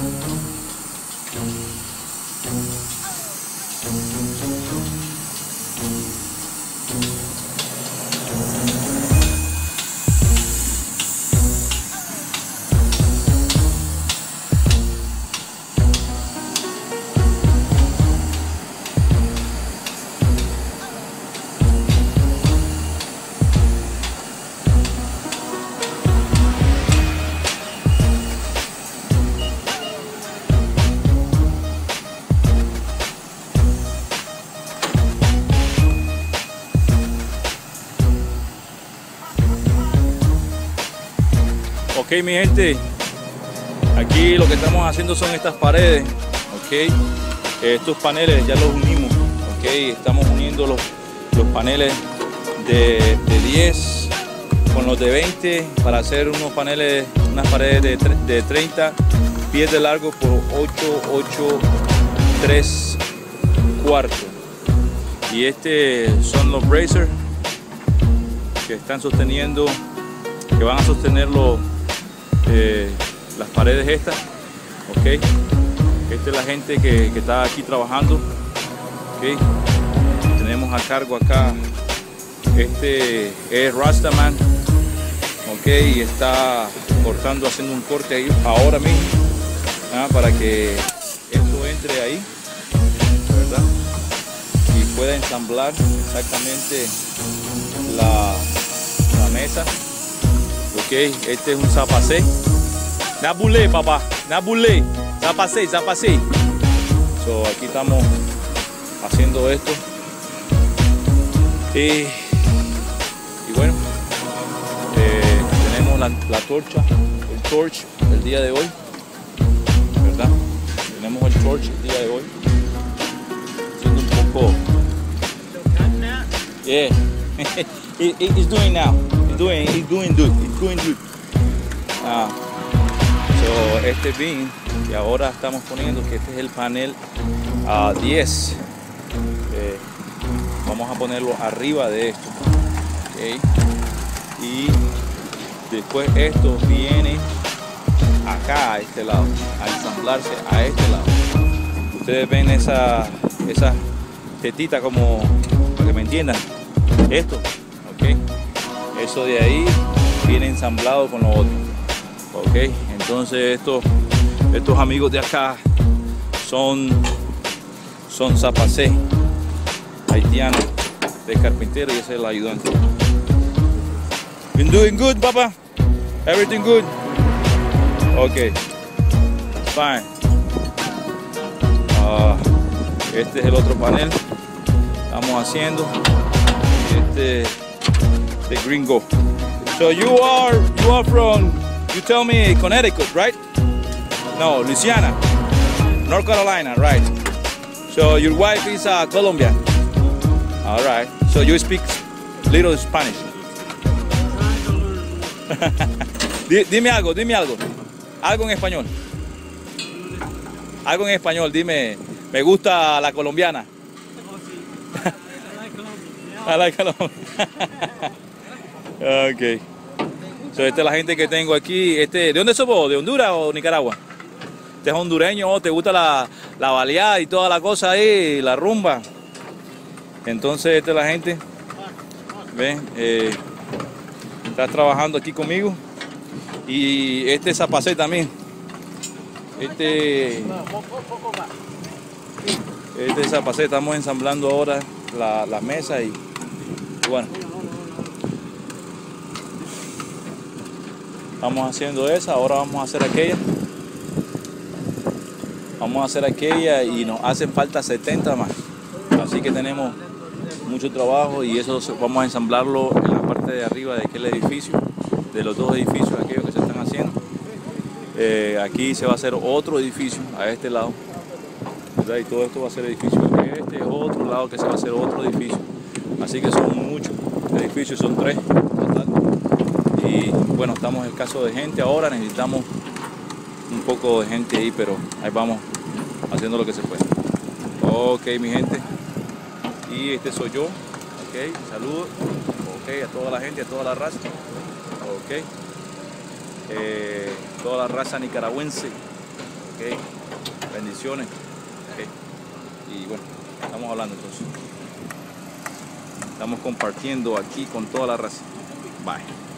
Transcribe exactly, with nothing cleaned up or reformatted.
Ok, mi gente, aquí lo que estamos haciendo son estas paredes, ok. Estos paneles ya los unimos, ok. Estamos uniendo los, los paneles de, de diez con los de veinte para hacer unos paneles, unas paredes de, de treinta pies de largo por ocho, ocho, tres cuartos. Y este son los bracers que están sosteniendo, que van a sostener los Eh, las paredes estas, ok. Esta es la gente que, que está aquí trabajando, ok. Tenemos a cargo acá, este es Rastaman, ok, y está cortando, haciendo un corte ahí ahora mismo, ¿ah? Para que esto entre ahí, ¿verdad? Y pueda ensamblar exactamente la, la mesa. Ok, este es un zapacé. Nabulé, papá. Nabulé. Zapacé, zapacé. So, aquí estamos haciendo esto. Y, y bueno, eh, tenemos la, la torcha, el torch el día de hoy, ¿verdad? Tenemos el torch el día de hoy. Haciendo un poco. Yeah. it, it, it's doing now. Doing, it's doing good, it's doing good. Ah, so, este beam, y ahora estamos poniendo que este es el panel uh, diez. Eh, vamos a ponerlo arriba de esto, okay. Y después esto viene acá a este lado, a ensamblarse a este lado. Ustedes ven esa, esa tetita, como para que me entiendan, esto, ok. Eso de ahí viene ensamblado con lo otro, ok. Entonces estos, estos amigos de acá son, son zapacé haitianos de carpintero, y ese es el ayudante. Been doing good, papa? Everything good? Okay, fine. Uh, este es el otro panel estamos haciendo. Este the gringo. So you are you are from, you tell me, Connecticut, right? No, Louisiana, North Carolina, right? So your wife is uh, Colombian. All right. So you speak little Spanish. Dime algo, dime algo. Algo en español. Algo en español, dime. Me gusta la colombiana. I like Colombia. Ok. So, esta es la gente que tengo aquí. Este, ¿de dónde sos vos? ¿De Honduras o Nicaragua? Este es hondureño. ¿Oh? ¿Te gusta la, la baleada y toda la cosa ahí? La rumba. Entonces, esta es la gente. ¿Ven? Eh, está trabajando aquí conmigo. Y este es Zapacé también. Este, este es Zapacé. Estamos ensamblando ahora la, la mesa y, y bueno. Estamos haciendo esa, ahora vamos a hacer aquella. Vamos a hacer aquella y nos hacen falta setenta más. Así que tenemos mucho trabajo y eso vamos a ensamblarlo en la parte de arriba de aquel edificio, de los dos edificios aquellos que se están haciendo. Eh, aquí se va a hacer otro edificio a este lado, ¿verdad? Y todo esto va a ser edificio. Este es otro lado que se va a hacer otro edificio. Así que son muchos edificios, son tres total. Y bueno, estamos en el caso de gente ahora, necesitamos un poco de gente ahí, pero ahí vamos haciendo lo que se puede. Ok, mi gente. Y este soy yo. Ok, saludos. Ok, a toda la gente, a toda la raza. Ok. Eh, toda la raza nicaragüense. Ok. ok, bendiciones, ok, y bueno, estamos hablando entonces, estamos compartiendo aquí con toda la raza, bye.